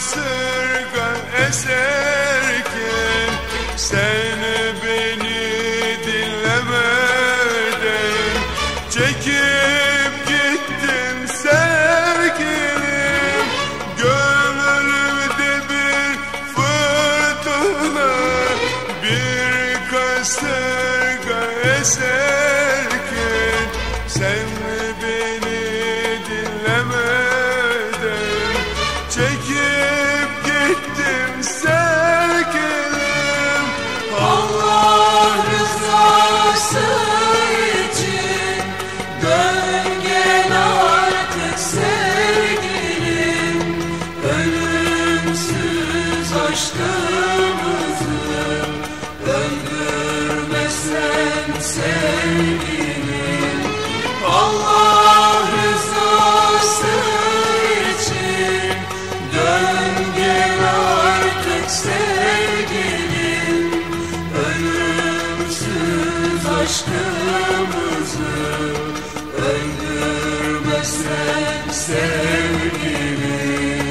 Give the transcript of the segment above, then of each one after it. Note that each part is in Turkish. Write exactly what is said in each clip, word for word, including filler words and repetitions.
kasırga eserken sen beni dinlemeden çekip gittin sevgilim. Gönlümde bir fırtına, bir kasırga eserken sen beni dinlemeden çekip gittin sevgilim. Allah rızası için dön gel artık sevgilim. Ölümsüz aşkımızı öldürmesen sevgilim. Allah rızası için dön gel artık sevgilim. Ölümsüz aşkımızı öldürmesen sevgilim.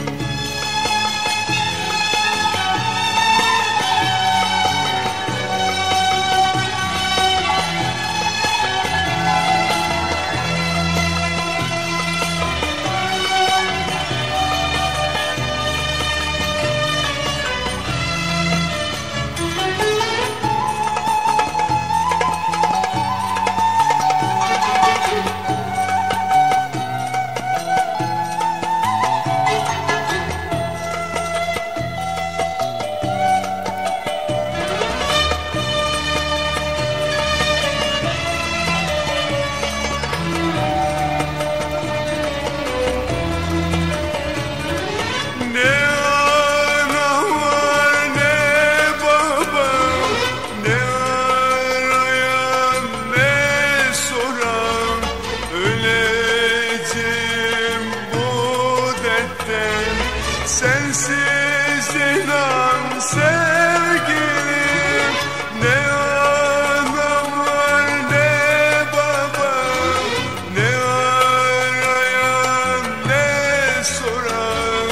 Sensiz inan sevgilim, ne anam var ne babam, ne arayan ne soran.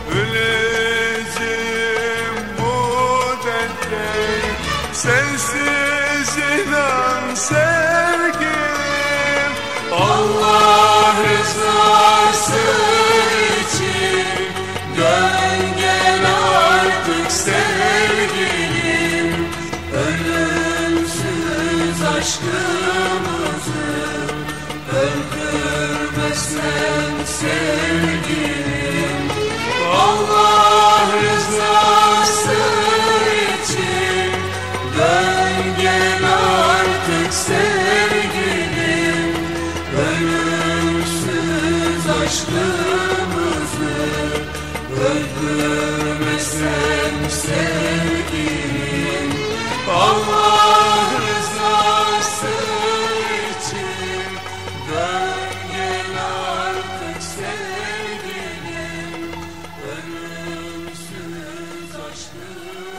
Öleceğim bu dertten, sensiz inan sevgilim. Allah rızası için dön gel artık sevgilim. Ölümsüz aşkımızı öldürmesen sevgilim. Allah rızası için dön gel artık sevgilim. Ölümsüz aşkımızı öldürmesen sevgilim. Allah rızası için dön gel artık sevgilim. Ölümsüz aşkımızı